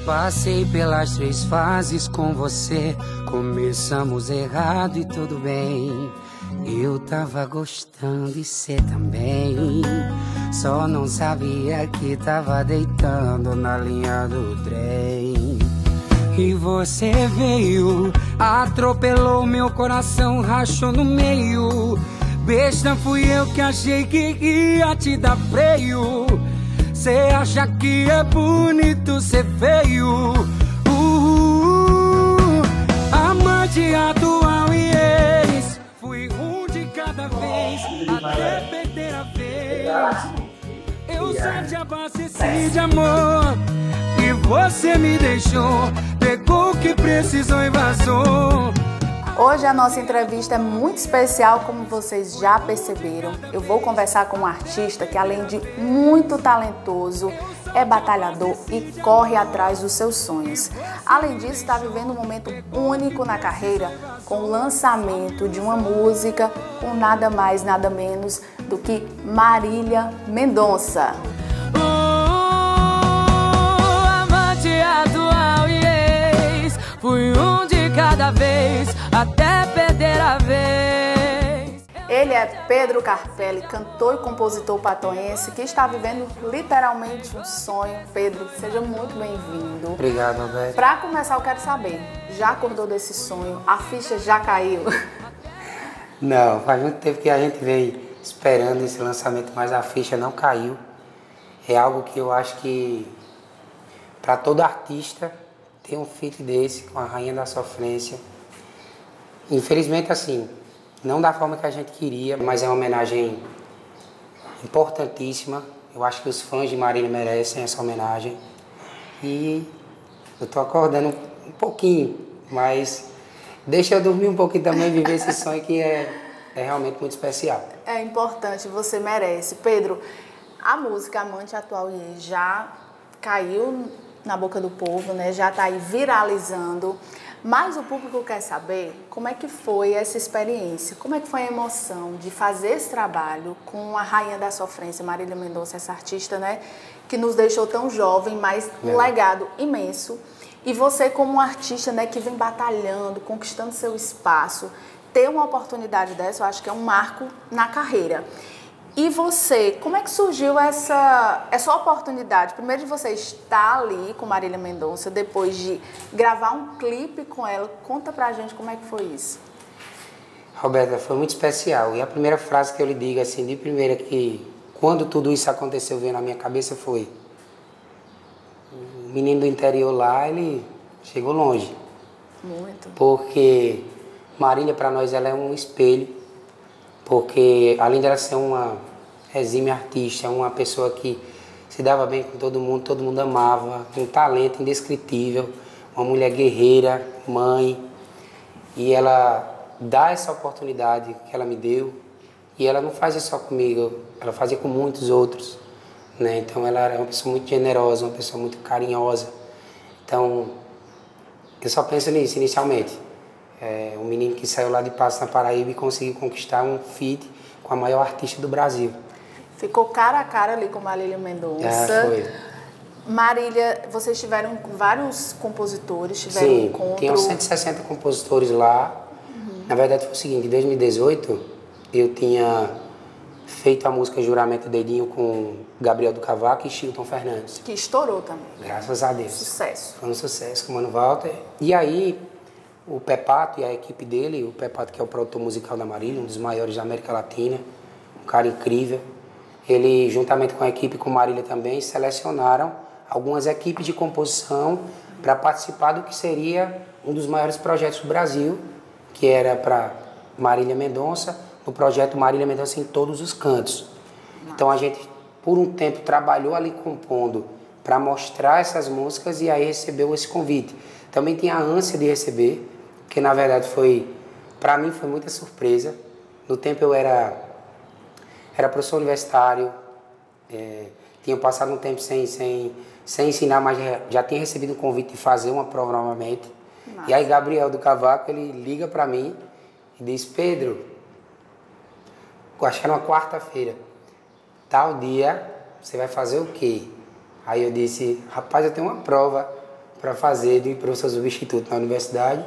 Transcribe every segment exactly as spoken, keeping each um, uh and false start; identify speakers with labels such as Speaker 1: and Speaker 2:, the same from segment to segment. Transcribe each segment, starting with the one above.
Speaker 1: Passei pelas três fases com você. Começamos errado e tudo bem. Eu tava gostando e cê também. Só não sabia que tava deitando na linha do trem. E você veio, atropelou meu coração, rachou no meio. Besta fui eu que achei que ia te dar freio. Cê acha que é bonito ser feio. uh, Amante atual e ex. Fui um de cada vez, até perder a vez. Eu só te abasteci de amor e você me deixou. Pegou o que precisou e vazou.
Speaker 2: Hoje a nossa entrevista é muito especial, como vocês já perceberam. Eu vou conversar com um artista que, além de muito talentoso, é batalhador e corre atrás dos seus sonhos. Além disso, está vivendo um momento único na carreira com o lançamento de uma música com nada mais, nada menos do que Marília Mendonça.
Speaker 1: Oh, amante atual e ex, fui um de cada vez, até perder a vez.
Speaker 2: Ele é Pedro Carpelli, cantor e compositor patoense, que está vivendo literalmente um sonho. Pedro, seja muito bem-vindo.
Speaker 1: Obrigado, Roberto.
Speaker 2: Para começar, eu quero saber, já acordou desse sonho? A ficha já caiu?
Speaker 1: Não, faz muito tempo que a gente veio esperando esse lançamento, mas a ficha não caiu. É algo que eu acho que, para todo artista, ter um feat desse com a Rainha da Sofrência, infelizmente, assim, não da forma que a gente queria, mas é uma homenagem importantíssima. Eu acho que os fãs de Marília merecem essa homenagem. E eu tô acordando um pouquinho, mas deixa eu dormir um pouquinho também e viver esse sonho que é, é realmente muito especial.
Speaker 2: É importante, você merece. Pedro, a música Amante Atual e Ex já caiu na boca do povo, né? Já tá aí viralizando. Mas o público quer saber como é que foi essa experiência, como é que foi a emoção de fazer esse trabalho com a Rainha da Sofrência, Marília Mendonça, essa artista, né, que nos deixou tão jovem, mas um é. legado imenso. E você, como um artista, né, que vem batalhando, conquistando seu espaço, ter uma oportunidade dessa, eu acho que é um marco na carreira. E você, como é que surgiu essa, essa oportunidade? Primeiro de você estar ali com Marília Mendonça, depois de gravar um clipe com ela. Conta pra gente como é que foi isso.
Speaker 1: Roberta, foi muito especial. E a primeira frase que eu lhe digo, assim, de primeira, que quando tudo isso aconteceu, veio na minha cabeça, foi: o menino do interior lá, ele chegou longe.
Speaker 2: Muito.
Speaker 1: Porque Marília, para nós, ela é um espelho. Porque, além de ela ser uma exímia artista, uma pessoa que se dava bem com todo mundo, todo mundo amava, um talento indescritível, uma mulher guerreira, mãe, e ela dá essa oportunidade que ela me deu, e ela não faz isso só comigo, ela fazia com muitos outros, né? Então ela é uma pessoa muito generosa, uma pessoa muito carinhosa. Então, eu só penso nisso inicialmente. É, um menino que saiu lá de Passo na Paraíba e conseguiu conquistar um feat com a maior artista do Brasil.
Speaker 2: Ficou cara a cara ali com Marília Mendonça.
Speaker 1: É, foi.
Speaker 2: Marília, vocês tiveram com vários compositores, tiveram
Speaker 1: Sim,
Speaker 2: um encontro...
Speaker 1: tinham cento e sessenta compositores lá. Uhum. Na verdade foi o seguinte, em dois mil e dezoito eu tinha feito a música Juramento Dedinho com Gabriel do Cavaco e Chilton Fernandes.
Speaker 2: Que estourou também.
Speaker 1: Graças a Deus.
Speaker 2: Sucesso.
Speaker 1: Foi um sucesso com o Mano Walter. E aí, o Pepato e a equipe dele, o Pepato, que é o produtor musical da Marília, um dos maiores da América Latina, um cara incrível, ele, juntamente com a equipe, com Marília também, selecionaram algumas equipes de composição para participar do que seria um dos maiores projetos do Brasil, que era para Marília Mendonça, no projeto Marília Mendonça em Todos os Cantos. Então a gente, por um tempo, trabalhou ali compondo para mostrar essas músicas e aí recebeu esse convite. Também tinha a ânsia de receber, que na verdade foi, para mim foi muita surpresa. No tempo eu era, era professor universitário, é, tinha passado um tempo sem, sem, sem ensinar, mas já, já tinha recebido um convite de fazer uma prova novamente. Nossa. E aí Gabriel do Cavaco, ele liga para mim e diz: Pedro, acho que era uma quarta-feira, tal dia, você vai fazer o quê? Aí eu disse: rapaz, eu tenho uma prova para fazer de professor substituto na universidade,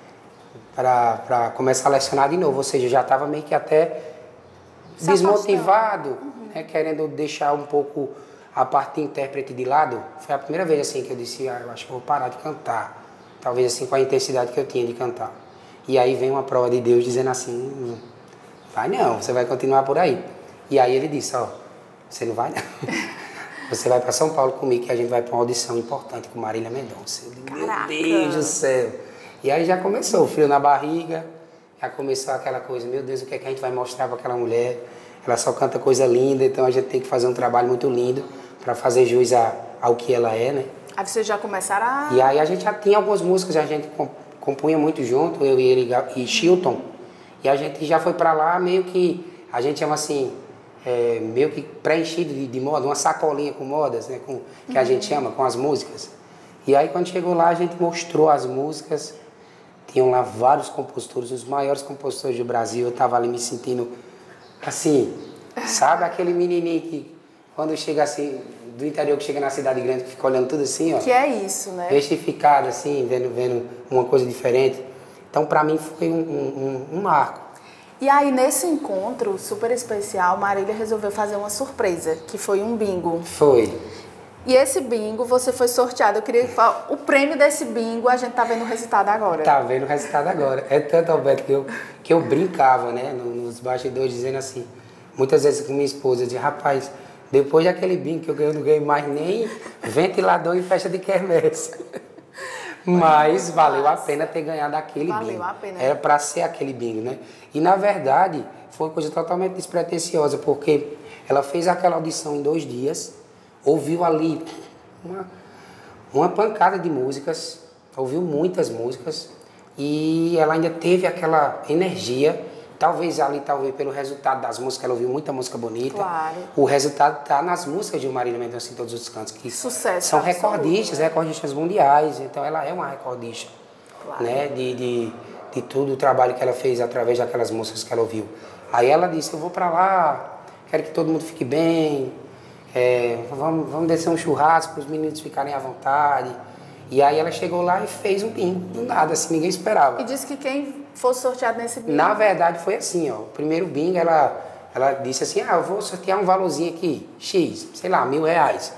Speaker 1: para começar a lecionar de novo. Ou seja, eu já estava meio que até
Speaker 2: Se
Speaker 1: desmotivado,
Speaker 2: uhum.
Speaker 1: né, querendo deixar um pouco a parte de intérprete de lado. Foi a primeira vez assim que eu disse, ah, eu acho que vou parar de cantar. Talvez assim com a intensidade que eu tinha de cantar. E aí vem uma prova de Deus dizendo assim, vai não, você vai continuar por aí. E aí ele disse, ó, você não vai não. Você vai para São Paulo comigo que a gente vai para uma audição importante com Marília Mendonça. Eu digo, meu Deus do céu. E aí já começou o frio na barriga, já começou aquela coisa, meu Deus, o que é que a gente vai mostrar para aquela mulher? Ela só canta coisa linda, então a gente tem que fazer um trabalho muito lindo para fazer jus a, ao que ela é, né?
Speaker 2: Aí vocês já começaram a...
Speaker 1: E aí a gente já tinha algumas músicas, a gente compunha muito junto, eu e ele e Chilton. E a gente já foi para lá meio que, a gente chama assim, é, meio que preenchido de, de moda, uma sacolinha com modas, né? Com, que a gente chama, com as músicas. E aí quando chegou lá a gente mostrou as músicas, tinham lá vários compositores, os maiores compositores do Brasil, eu estava ali me sentindo assim, sabe aquele menininho que quando chega assim, do interior que chega na cidade grande, que fica olhando tudo assim, ó.
Speaker 2: Que é isso, né?
Speaker 1: Vestificado assim, vendo, vendo uma coisa diferente. Então para mim foi um, um, um marco.
Speaker 2: E aí nesse encontro super especial, Marília resolveu fazer uma surpresa, que foi um bingo.
Speaker 1: Foi.
Speaker 2: E esse bingo, você foi sorteado. Eu queria falar, o prêmio desse bingo, a gente tá vendo o resultado agora.
Speaker 1: Tá vendo o resultado agora. É tanto, Alberto, que eu, que eu brincava, né, nos bastidores, dizendo assim, muitas vezes com minha esposa, eu dizia, rapaz, depois daquele bingo que eu ganhei, eu não ganhei mais nem ventilador em festa de quermesse. Mas valeu a pena ter ganhado aquele
Speaker 2: valeu
Speaker 1: bingo.
Speaker 2: A pena.
Speaker 1: Era para ser aquele bingo, né? E na verdade, foi uma coisa totalmente despretensiosa, porque ela fez aquela audição em dois dias, ouviu ali uma, uma pancada de músicas, ouviu muitas músicas e ela ainda teve aquela energia, talvez ali, talvez pelo resultado das músicas, ela ouviu muita música bonita.
Speaker 2: Claro.
Speaker 1: O resultado está nas músicas de Marília Mendonça em todos os cantos, que
Speaker 2: Sucesso
Speaker 1: são
Speaker 2: absoluto,
Speaker 1: recordistas,
Speaker 2: né?
Speaker 1: recordistas mundiais, então ela é uma recordista,
Speaker 2: claro.
Speaker 1: né, de, de, de tudo o trabalho que ela fez através daquelas músicas que ela ouviu. Aí ela disse, eu vou para lá, quero que todo mundo fique bem, É, vamos, vamos descer um churrasco para os meninos ficarem à vontade. E aí ela chegou lá e fez um bingo, do nada, assim, ninguém esperava.
Speaker 2: E disse que quem fosse sorteado nesse bingo...
Speaker 1: Na verdade foi assim, ó, o primeiro bingo ela, ela disse assim, ah, eu vou sortear um valorzinho aqui, X, sei lá, mil reais.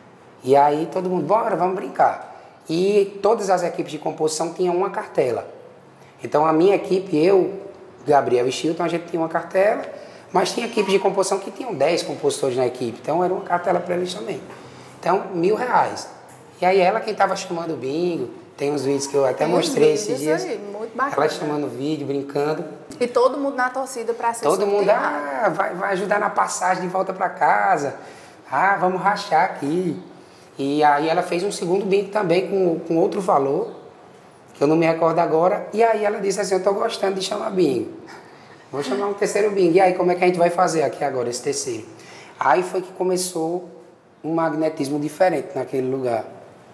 Speaker 1: E aí todo mundo, bora, vamos brincar. E todas as equipes de composição tinham uma cartela. Então a minha equipe, eu, Gabriel e Chilton, a gente tinha uma cartela. Mas tinha equipes de composição que tinham dez compositores na equipe, então era uma cartela para eles também. Então, mil reais. E aí ela quem estava chamando o bingo, tem uns vídeos que eu até
Speaker 2: tem
Speaker 1: mostrei esses dias.
Speaker 2: Aí, muito bacana.
Speaker 1: Ela chamando o vídeo, brincando.
Speaker 2: E todo mundo na torcida para ser
Speaker 1: Todo
Speaker 2: sorteado.
Speaker 1: mundo, ah, vai, vai ajudar na passagem de volta para casa. Ah, vamos rachar aqui. E aí ela fez um segundo bingo também com, com outro valor, que eu não me recordo agora. E aí ela disse assim, eu estou gostando de chamar bingo. Vou chamar um terceiro bingo. E aí, como é que a gente vai fazer aqui agora, esse terceiro? Aí foi que começou um magnetismo diferente naquele lugar.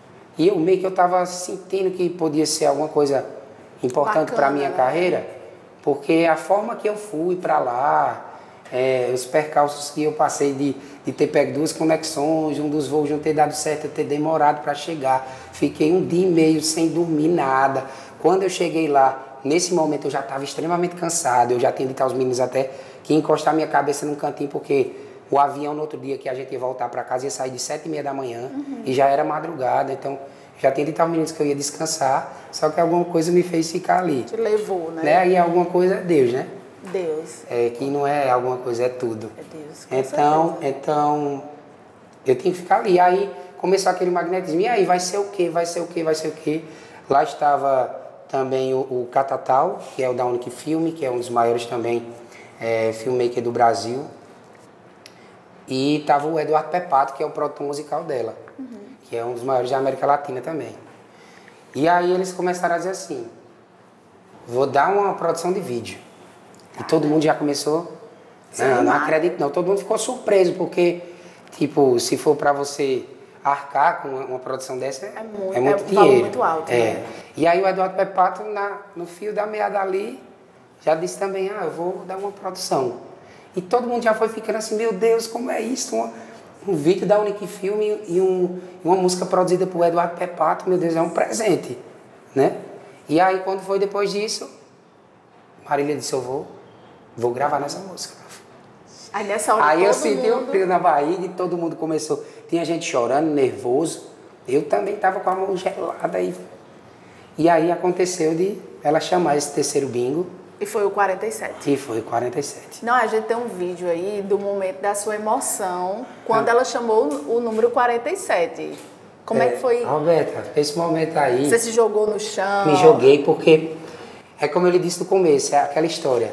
Speaker 1: E eu meio que eu estava sentindo que podia ser alguma coisa importante para a minha
Speaker 2: né?
Speaker 1: carreira, porque a forma que eu fui para lá, é, os percalços que eu passei de, de ter pego duas conexões, um dos voos não ter dado certo, eu ter demorado para chegar. Fiquei um dia e meio sem dormir nada. Quando eu cheguei lá, nesse momento eu já estava extremamente cansado, eu já tinha dito aos meninos até que ia encostar minha cabeça num cantinho, porque o avião no outro dia que a gente ia voltar para casa ia sair de sete e meia da manhã, uhum. E já era madrugada, então já tinha dito aos meninos que eu ia descansar, só que alguma coisa me fez ficar ali.
Speaker 2: Te levou, né?
Speaker 1: né? E alguma coisa é Deus, né?
Speaker 2: Deus.
Speaker 1: É, que não é alguma coisa, é tudo.
Speaker 2: É Deus, com
Speaker 1: então,
Speaker 2: certeza.
Speaker 1: então, eu tinha que ficar ali. Aí começou aquele magnetismo, e aí vai ser o quê? Vai ser o quê? Vai ser o quê? Lá estava também o, o Catatal, que é o da Unique Filme, que é um dos maiores também é, filmmaker do Brasil. E estava o Eduardo Pepato, que é o produtor musical dela, uhum. Que é um dos maiores da América Latina também. E aí eles começaram a dizer assim, vou dar uma produção de vídeo. E todo mundo já começou, não, não acredito não, todo mundo ficou surpreso, porque, tipo, se for para você arcar com uma, uma produção dessa, é muito, é muito é dinheiro. Um
Speaker 2: muito alto.
Speaker 1: É.
Speaker 2: Né?
Speaker 1: E aí o Eduardo Pepato, na, no fio da meada ali, já disse também, ah, eu vou dar uma produção. E todo mundo já foi ficando assim, meu Deus, como é isso? Uma, um vídeo da Unique Film e um, uma música produzida por Eduardo Pepato, meu Deus, é um presente, né? E aí, quando foi depois disso, Marília disse, eu vou, vou gravar nessa música.
Speaker 2: Aí nessa hora
Speaker 1: Aí
Speaker 2: todo
Speaker 1: eu senti
Speaker 2: mundo...
Speaker 1: um frio na barriga e todo mundo começou, tinha gente chorando, nervoso, eu também estava com a mão gelada aí. E aí aconteceu de ela chamar esse terceiro bingo.
Speaker 2: E foi o quarenta e sete.
Speaker 1: E foi o quarenta e sete.
Speaker 2: Não, a gente tem um vídeo aí do momento da sua emoção, quando
Speaker 1: ah.
Speaker 2: ela chamou o número quarenta e sete. Como é, é que foi?
Speaker 1: Roberta, esse momento aí...
Speaker 2: Você se jogou no chão?
Speaker 1: Me joguei porque, é como eu lhe disse no começo, é aquela história.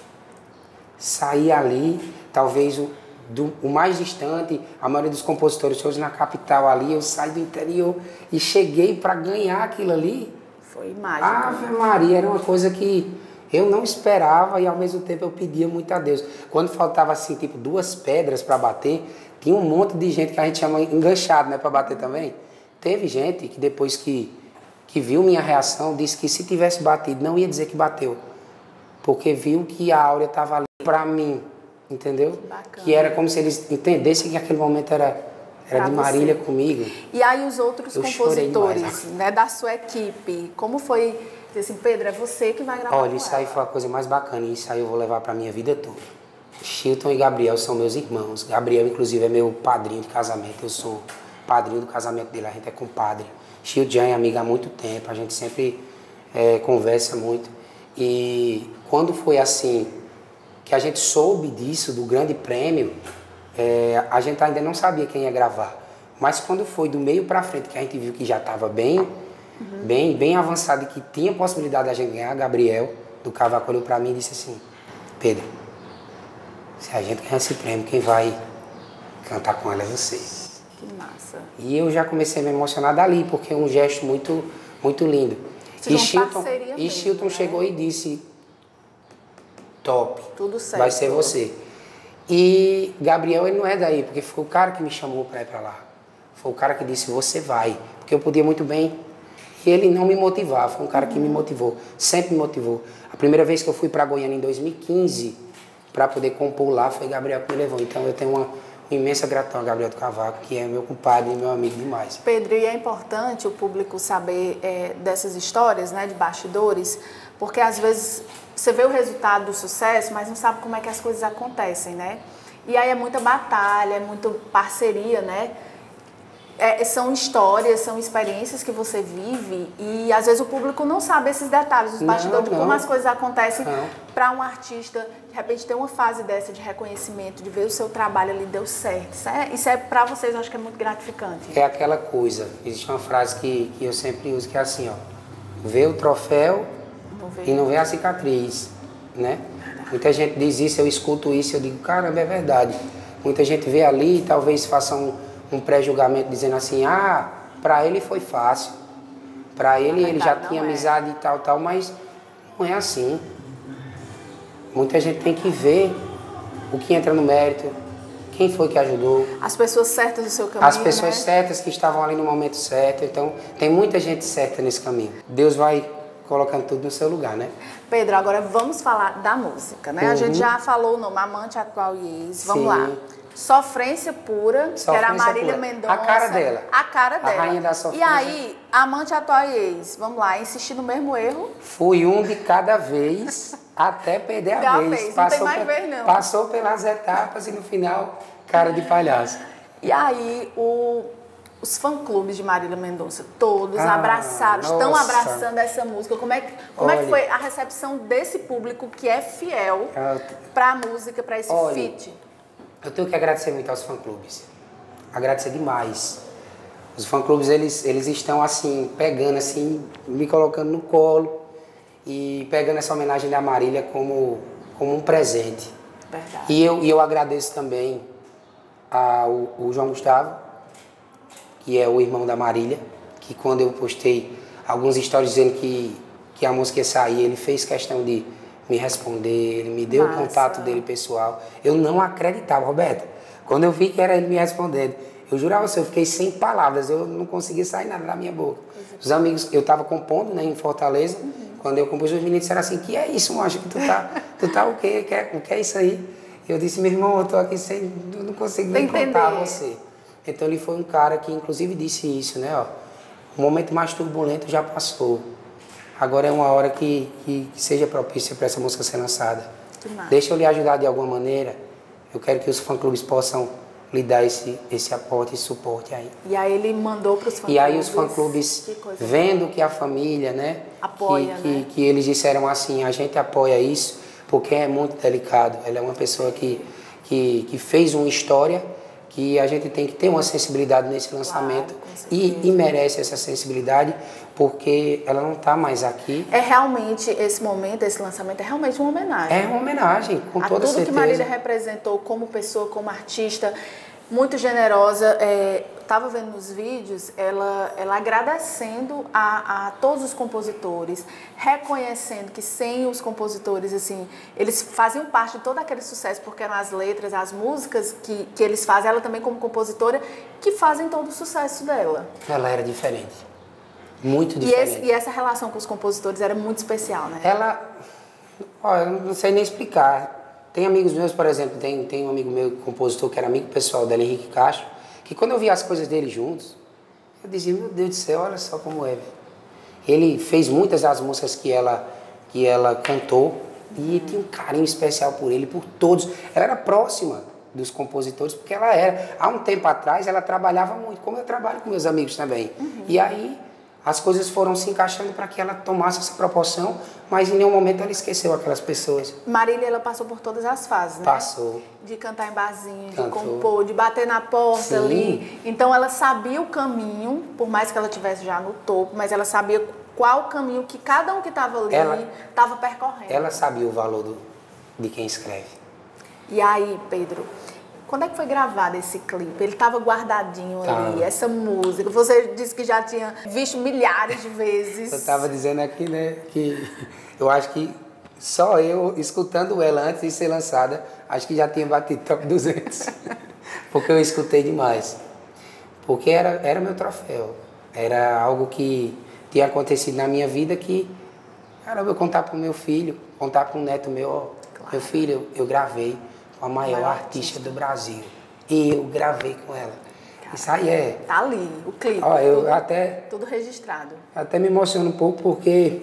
Speaker 1: Saí ali, talvez o, do, o mais distante, a maioria dos compositores hoje na capital ali, eu saí do interior e cheguei para ganhar aquilo ali.
Speaker 2: Foi mágico.
Speaker 1: Ave Maria, era uma coisa que eu não esperava e ao mesmo tempo eu pedia muito a Deus. Quando faltava assim, tipo, duas pedras para bater, tinha um monte de gente que a gente chama enganchado, né, para bater também. Teve gente que depois que, que viu minha reação, disse que se tivesse batido, não ia dizer que bateu. Porque viu que a Áurea estava ali para mim, entendeu?
Speaker 2: Bacana.
Speaker 1: Que era como se eles entendessem que aquele momento era, era de Marília você. Comigo.
Speaker 2: E aí os outros eu compositores, né, da sua equipe, como foi... Assim, Pedro, é você que vai gravar.
Speaker 1: Olha, isso aí foi a coisa mais bacana e isso aí eu vou levar para minha vida toda. Chilton e Gabriel são meus irmãos. Gabriel, inclusive, é meu padrinho de casamento. Eu sou padrinho do casamento dele, a gente é compadre. Chilton é amiga há muito tempo, a gente sempre é, conversa muito. E quando foi assim, que a gente soube disso, do grande prêmio, é, a gente ainda não sabia quem ia gravar. Mas quando foi do meio para frente, que a gente viu que já estava bem... Uhum. Bem, bem avançado e que tinha possibilidade de a gente ganhar, Gabriel, do Cavaco, olhou pra mim e disse assim, Pedro, se a gente ganhar esse prêmio, quem vai cantar com ela é você.
Speaker 2: Que massa.
Speaker 1: E eu já comecei a me emocionar dali, porque é um gesto muito, muito lindo.
Speaker 2: Vocês
Speaker 1: e Chilton,
Speaker 2: mesmo,
Speaker 1: e Chilton né? chegou e disse, top,
Speaker 2: tudo certo.
Speaker 1: Vai ser você. E Gabriel, ele não é daí, porque foi o cara que me chamou pra ir pra lá. Foi o cara que disse, você vai. Porque eu podia muito bem... E ele não me motivava, foi um cara que me motivou, sempre me motivou. A primeira vez que eu fui para Goiânia em dois mil e quinze, para poder compor lá, foi Gabriel que me levou. Então eu tenho uma, uma imensa gratidão a Gabriel do Cavaco, que é meu compadre e meu amigo demais.
Speaker 2: Pedro, e é importante o público saber é, dessas histórias, né, de bastidores, porque às vezes você vê o resultado do sucesso, mas não sabe como é que as coisas acontecem, né? E aí é muita batalha, é muita parceria, né? É, são histórias, são experiências que você vive e às vezes o público não sabe esses detalhes, os bastidores, de como as coisas acontecem para um artista, de repente ter uma fase dessa de reconhecimento, de ver o seu trabalho ali deu certo. Isso é, isso é para vocês, eu acho que é muito gratificante.
Speaker 1: É aquela coisa, existe uma frase que, que eu sempre uso que é assim, ó, vê o troféu e não vê a cicatriz, né? Muita gente diz isso, eu escuto isso, eu digo, caramba, é verdade. Muita gente vê ali e talvez faça um um pré-julgamento dizendo assim, ah, para ele foi fácil, para ele ele já tinha amizade e tal, tal, mas não é assim. Muita gente tem que ver o que entra no mérito, quem foi que ajudou.
Speaker 2: As pessoas certas do seu caminho,
Speaker 1: As pessoas
Speaker 2: né?
Speaker 1: certas que estavam ali no momento certo, então tem muita gente certa nesse caminho. Deus vai colocando tudo no seu lugar, né?
Speaker 2: Pedro, agora vamos falar da música, né? Uhum. A gente já falou o nome Amante Atual e Ex, vamos Sim. lá. Sofrência Pura, Sofrência que era a Marília Mendonça.
Speaker 1: A cara dela.
Speaker 2: A cara dela.
Speaker 1: A rainha da sofrência.
Speaker 2: E aí, Amante Atual e Ex, vamos lá, insistir no mesmo erro?
Speaker 1: Fui um de cada vez, até perder a
Speaker 2: da
Speaker 1: vez.
Speaker 2: vez. Não
Speaker 1: passou
Speaker 2: tem mais vez, não.
Speaker 1: Passou pelas etapas e no final, cara de palhaço.
Speaker 2: E aí, o, os fã-clubes de Marília Mendonça, todos
Speaker 1: ah,
Speaker 2: abraçaram,
Speaker 1: nossa.
Speaker 2: estão abraçando essa música. Como é, que, como olha, é que foi a recepção desse público que é fiel ah, para a música, para esse olha, feat?
Speaker 1: Eu tenho que agradecer muito aos fã-clubes. Agradecer demais. Os fã-clubes, eles, eles estão assim, pegando assim, me colocando no colo e pegando essa homenagem da Marília como, como um presente.
Speaker 2: Verdade.
Speaker 1: E eu, e eu agradeço também ao, ao João Gustavo, que é o irmão da Marília, que quando eu postei alguns stories dizendo que, que a música ia sair, ele fez questão de me responder, ele me deu Massa. O contato dele pessoal. Eu não acreditava, Roberta. Quando eu vi que era ele me respondendo, eu jurava assim, eu fiquei sem palavras, eu não conseguia sair nada da minha boca. Os amigos, eu estava compondo, né, em Fortaleza, uhum. quando eu compus, os meninos disseram assim, que é isso, macho, que tu tá, tu tá o quê? O que é, o que é isso aí? Eu disse, meu irmão, eu tô aqui sem, eu não consigo nem contar a você. Então ele foi um cara que inclusive disse isso, né, ó. O momento mais turbulento já passou. Agora é uma hora que, que, que seja propícia para essa música ser lançada. Deixa eu lhe ajudar de alguma maneira. Eu quero que os fã-clubes possam lhe dar esse, esse aporte, esse suporte aí.
Speaker 2: E aí ele mandou para os fã-clubes.
Speaker 1: E aí os fã-clubes, vendo que a família, né,
Speaker 2: apoia,
Speaker 1: que,
Speaker 2: né?
Speaker 1: Que, que eles disseram assim, a gente apoia isso, porque é muito delicado. Ela é uma pessoa que, que, que fez uma história, que a gente tem que ter uma sensibilidade nesse lançamento, claro, e, e merece essa sensibilidade, porque ela não está mais aqui.
Speaker 2: É realmente, esse momento, esse lançamento, é realmente uma homenagem.
Speaker 1: É uma homenagem, com
Speaker 2: a
Speaker 1: toda
Speaker 2: tudo
Speaker 1: certeza.
Speaker 2: Que Marília representou como pessoa, como artista, muito generosa. Estava é, vendo nos vídeos, ela, ela agradecendo a, a todos os compositores, reconhecendo que sem os compositores, assim, eles faziam parte de todo aquele sucesso, porque eram as letras, as músicas que, que eles fazem, ela também como compositora, que fazem todo o sucesso dela.
Speaker 1: Ela era diferente. Muito
Speaker 2: e
Speaker 1: diferente.
Speaker 2: Esse, e essa relação com os compositores era muito especial, né?
Speaker 1: Ela, ó, eu não sei nem explicar. Tem amigos meus, por exemplo, tem, tem um amigo meu, compositor, que era amigo pessoal dela, Henrique Castro, que quando eu via as coisas dele juntos, eu dizia, meu Deus do céu, olha só como é, velho. Ele fez muitas das músicas que ela, que ela cantou, e tinha um carinho especial por ele, por todos. Ela era próxima dos compositores, porque ela era. Há um tempo atrás, ela trabalhava muito, como eu trabalho com meus amigos também. Uhum. E aí, as coisas foram se encaixando para que ela tomasse essa proporção, mas em nenhum momento ela esqueceu aquelas pessoas.
Speaker 2: Marília, ela passou por todas as fases, né?
Speaker 1: Passou.
Speaker 2: De cantar em barzinho,
Speaker 1: Cantou.
Speaker 2: de compor, de bater na porta.
Speaker 1: Sim.
Speaker 2: Ali. Então ela sabia o caminho, por mais que ela estivesse já no topo, mas ela sabia qual o caminho que cada um que estava ali estava percorrendo.
Speaker 1: Ela sabia o valor do, de quem escreve.
Speaker 2: E aí, Pedro, quando é que foi gravado esse clipe? Ele estava guardadinho tá. ali, essa música. Você disse que já tinha visto milhares de vezes.
Speaker 1: Eu estava dizendo aqui, né, que eu acho que só eu, escutando ela antes de ser lançada, acho que já tinha batido top duzentos. Porque eu escutei demais. Porque era, era meu troféu. Era algo que tinha acontecido na minha vida que, cara, eu vou contar para o meu filho, contar para um neto meu, ó, claro. Meu filho, eu, eu gravei com a maior, maior artista, artista do Brasil. E eu gravei com ela. Cara, isso aí é...
Speaker 2: Tá ali, o clipe.
Speaker 1: Ó, eu
Speaker 2: tudo,
Speaker 1: até,
Speaker 2: tudo registrado.
Speaker 1: Até me emociono um pouco porque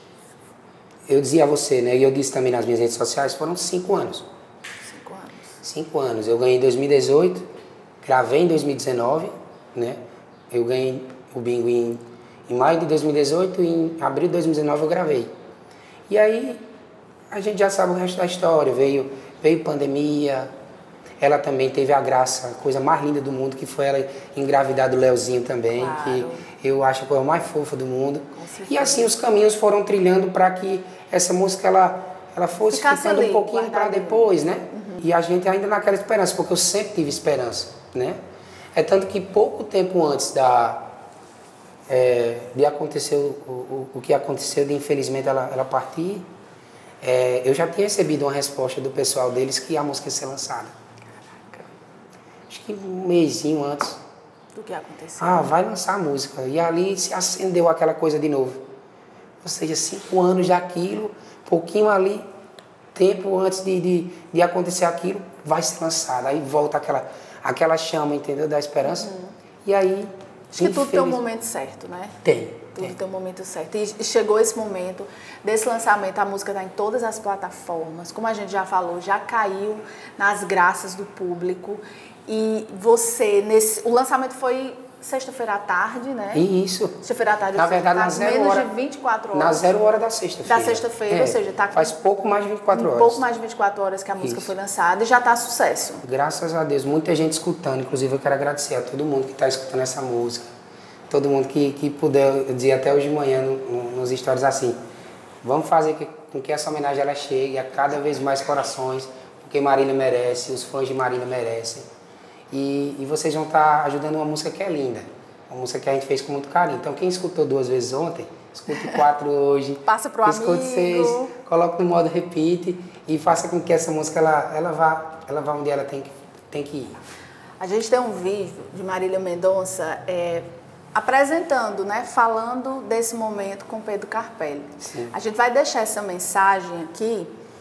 Speaker 1: eu dizia a você, né? E eu disse também nas minhas redes sociais, foram cinco anos.
Speaker 2: Cinco anos.
Speaker 1: Cinco anos. Eu ganhei em dois mil e dezoito, gravei em dois mil e dezenove, né? Eu ganhei o bingo em, em maio de dois mil e dezoito e em abril de dois mil e dezenove eu gravei. E aí, a gente já sabe o resto da história. Veio... Veio pandemia, ela também teve a graça, a coisa mais linda do mundo, que foi ela engravidar do Leozinho também, claro. Que eu acho a coisa mais fofa do mundo. E assim os caminhos foram trilhando para que essa música ela, ela fosse
Speaker 2: Ficasse
Speaker 1: ficando
Speaker 2: ali,
Speaker 1: um pouquinho para depois, né? Uhum. E a gente ainda naquela esperança, porque eu sempre tive esperança, né? É tanto que pouco tempo antes da, é, de acontecer o, o, o que aconteceu, de infelizmente ela, ela partir, É, eu já tinha recebido uma resposta do pessoal deles que a música ia ser lançada. Caraca. Acho que um mêsinho antes.
Speaker 2: Do que aconteceu?
Speaker 1: Ah, vai lançar a música. E ali se acendeu aquela coisa de novo. Ou seja, cinco anos daquilo, pouquinho ali, tempo antes de, de, de acontecer aquilo, vai ser lançada. Aí volta aquela, aquela chama, entendeu? Da esperança. Uhum. E aí...
Speaker 2: Acho que tudo tem um momento certo, né?
Speaker 1: Tem.
Speaker 2: Tudo
Speaker 1: tem.
Speaker 2: tem um momento certo. E chegou esse momento desse lançamento, a música está em todas as plataformas. Como a gente já falou, já caiu nas graças do público. E você, nesse, o lançamento foi sexta-feira à tarde, né?
Speaker 1: Isso.
Speaker 2: Sexta-feira à tarde,
Speaker 1: na verdade, na
Speaker 2: zero
Speaker 1: menos
Speaker 2: hora, de vinte e quatro horas.
Speaker 1: Na zero hora da sexta-feira.
Speaker 2: Da sexta-feira,
Speaker 1: é,
Speaker 2: ou seja, tá com
Speaker 1: faz pouco mais de vinte e quatro horas.
Speaker 2: pouco mais de vinte e quatro horas que a música Isso. foi lançada e já está sucesso.
Speaker 1: Graças a Deus, muita gente escutando. Inclusive, eu quero agradecer a todo mundo que está escutando essa música. Todo mundo que, que puder, eu dizia até hoje de manhã no, no, nos stories assim, vamos fazer que, com que essa homenagem ela chegue a cada vez mais corações, porque Marília merece, os fãs de Marília merecem. E, e vocês vão estar ajudando uma música que é linda, uma música que a gente fez com muito carinho. Então quem escutou duas vezes ontem, escute quatro hoje.
Speaker 2: Passa pro amigo.
Speaker 1: Escute seis, coloque no modo repeat e faça com que essa música ela, ela, vá, ela vá onde ela tem que, tem que ir.
Speaker 2: A gente tem um vídeo de Marília Mendonça, é, apresentando, né, falando desse momento com Pedro Carpelli.
Speaker 1: Sim.
Speaker 2: A gente vai deixar essa mensagem aqui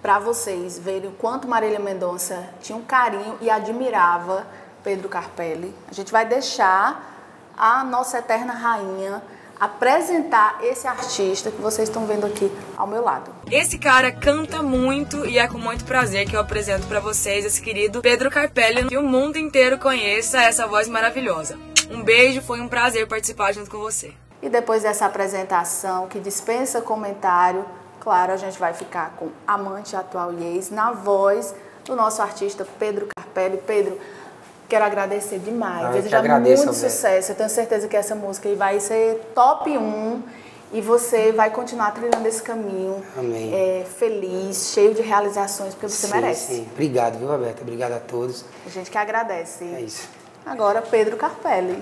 Speaker 2: para vocês verem o quanto Marília Mendonça tinha um carinho e admirava Pedro Carpelli, a gente vai deixar a nossa eterna rainha apresentar esse artista que vocês estão vendo aqui ao meu lado.
Speaker 3: Esse cara canta muito e é com muito prazer que eu apresento para vocês esse querido Pedro Carpelli, que o mundo inteiro conheça essa voz maravilhosa. Um beijo, foi um prazer participar junto com você.
Speaker 2: E depois dessa apresentação que dispensa comentário, claro, a gente vai ficar com Amante Atual e Ex na voz do nosso artista Pedro Carpelli. Pedro, quero agradecer demais,
Speaker 1: ah,
Speaker 2: desejar muito
Speaker 1: agradeço,
Speaker 2: sucesso. Eu tenho certeza que essa música aí vai ser top um e você vai continuar trilhando esse caminho.
Speaker 1: Amém.
Speaker 2: É, feliz, cheio de realizações, porque você
Speaker 1: sim,
Speaker 2: merece.
Speaker 1: Sim. Obrigado, viu, Roberta? Obrigado a todos.
Speaker 2: A gente que agradece.
Speaker 1: É isso.
Speaker 2: Agora, Pedro Carpelli.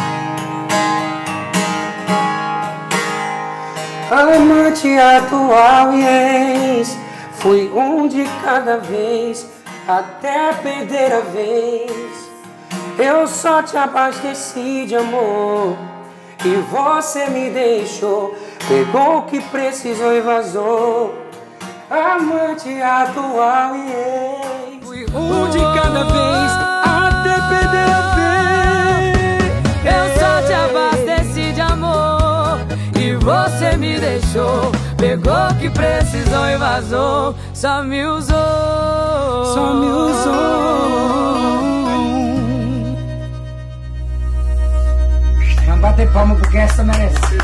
Speaker 1: Amante atual e ex, fui um de cada vez, até perder a vez. Eu só te abasteci de amor e você me deixou, pegou o que precisou e vazou. Amante atual e ex,
Speaker 4: fui um de cada vez, até perder a vez. Eu só te abasteci de amor e você me deixou, pegou o que precisou e vazou. Só me usou, só me usou.
Speaker 1: Vamos bater palma porque essa merece.